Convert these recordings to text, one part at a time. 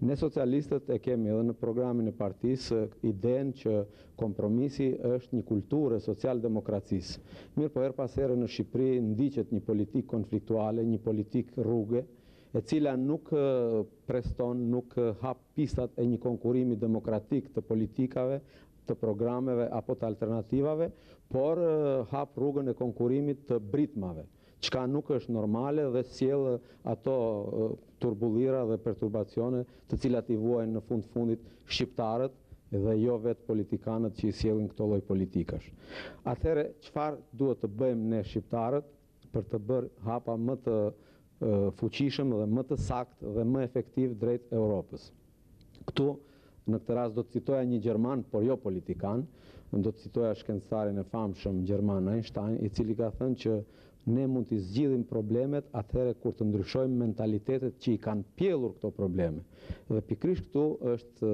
Ne socialistët e kemi edhe në programin e partisë idenë që kompromisi është një kulturë e social-demokracisë. Mirë po her pas here në Shqipëri ndiqet një politikë konfliktuale, një politikë rruge, e cila nuk preston, nuk hap pistat e një konkurimi demokratik të politikave, të programeve apo të alternativave, por hap rrugën e konkurimit të britmave, çka nuk është normale dhe sjell ato turbullira dhe perturbacione të cilat i vuajnë në fundit shqiptarët dhe jo vetë politikanët që i sjellin këto lloj politikash. Atëherë, çfarë duhet të bëjmë ne shqiptarët për të bërë hapa më të fuqishëm dhe më të saktë dhe më efektiv drejt Europës? Këtu, në këtë rast do të citoja një gjerman, por jo politikan, do të citoja shkencëtarin e famshëm gjerman Einstein, i cili ka thënë që ne mund të zgjidhim problemet atëherë kur të ndryshojmë mentalitetet që i kanë pjellur këto probleme. Dhe pikërisht këtu është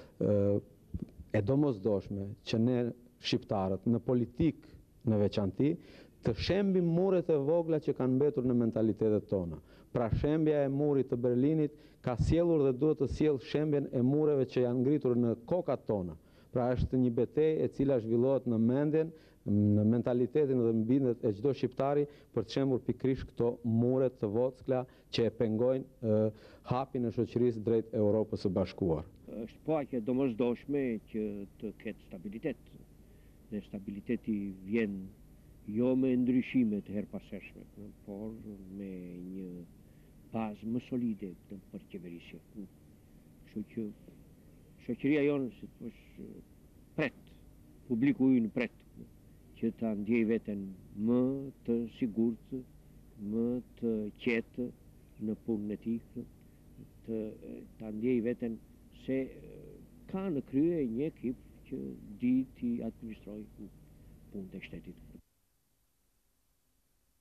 e domosdoshme që ne shqiptarët në politikë në veçanti të shembim muret e vogla që kanë mbetur në mentalitetet tona. Pra shembja e murit të Berlinit ka sjellur dhe duhet të sjellë shembjen e mureve që janë ngritur në kokat tona. Pra është një betejë e cila zhvillohet në mendjen, në mentalitetin dhe mbindet e çdo shqiptari për të shembur pikërisht këto mure të vockla që e pengojnë hapin e shoqërisë drejt Europës së Bashkuar. Është paqe domosdoshme që të ketë stabilitet. Dhe stabiliteti vjen jo me ndryshime të herpasershme, por me një bazë më solide për qeverisje. Kështu që shoqëria jonë është pret, publiku ynë pret, që ta ndjej veten më të sigurt, më të qetë në punën e tij, ta ndjej veten se ka në krye një ekip që di t'i administrojë punën e shtetit.